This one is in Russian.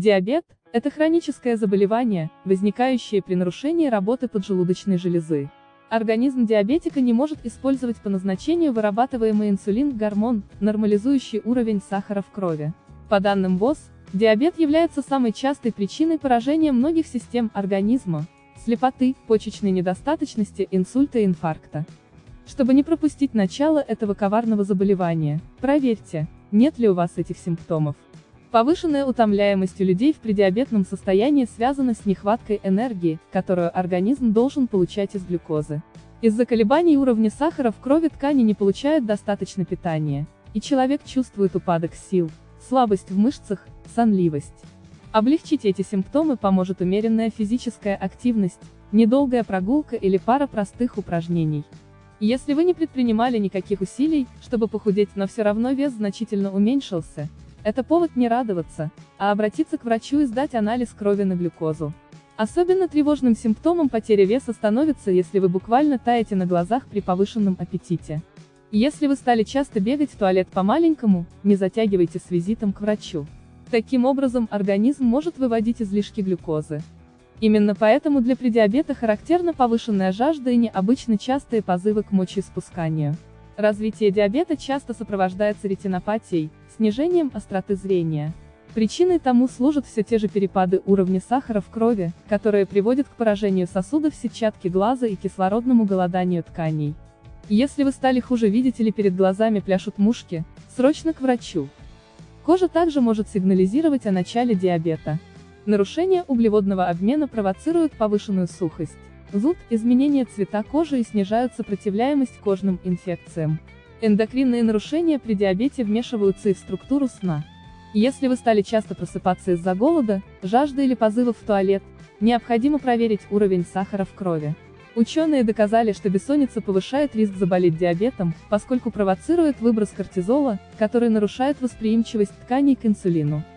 Диабет– это хроническое заболевание, возникающее при нарушении работы поджелудочной железы. Организм диабетика не может использовать по назначению вырабатываемый инсулин, гормон, нормализующий уровень сахара в крови. По данным ВОЗ, диабет является самой частой причиной поражения многих систем организма: слепоты, почечной недостаточности, инсульта и инфаркта. Чтобы не пропустить начало этого коварного заболевания, проверьте, нет ли у вас этих симптомов. Повышенная утомляемость у людей в преддиабетном состоянии связана с нехваткой энергии, которую организм должен получать из глюкозы. Из-за колебаний уровня сахара в крови ткани не получают достаточно питания, и человек чувствует упадок сил, слабость в мышцах, сонливость. Облегчить эти симптомы поможет умеренная физическая активность, недолгая прогулка или пара простых упражнений. Если вы не предпринимали никаких усилий, чтобы похудеть, но все равно вес значительно уменьшился, это повод не радоваться, а обратиться к врачу и сдать анализ крови на глюкозу. Особенно тревожным симптомом потеря веса становится, если вы буквально таете на глазах при повышенном аппетите. Если вы стали часто бегать в туалет по-маленькому, не затягивайте с визитом к врачу. Таким образом, организм может выводить излишки глюкозы. Именно поэтому для преддиабета характерна повышенная жажда и необычно частые позывы к мочеиспусканию. Развитие диабета часто сопровождается ретинопатией, снижением остроты зрения. Причиной тому служат все те же перепады уровня сахара в крови, которые приводят к поражению сосудов сетчатки глаза и кислородному голоданию тканей. Если вы стали хуже видеть или перед глазами пляшут мушки, срочно к врачу. Кожа также может сигнализировать о начале диабета. Нарушение углеводного обмена провоцирует повышенную сухость, зуд, изменение цвета кожи и снижают сопротивляемость кожным инфекциям. Эндокринные нарушения при диабете вмешиваются и в структуру сна. Если вы стали часто просыпаться из-за голода, жажды или позывов в туалет, необходимо проверить уровень сахара в крови. Ученые доказали, что бессонница повышает риск заболеть диабетом, поскольку провоцирует выброс кортизола, который нарушает восприимчивость тканей к инсулину.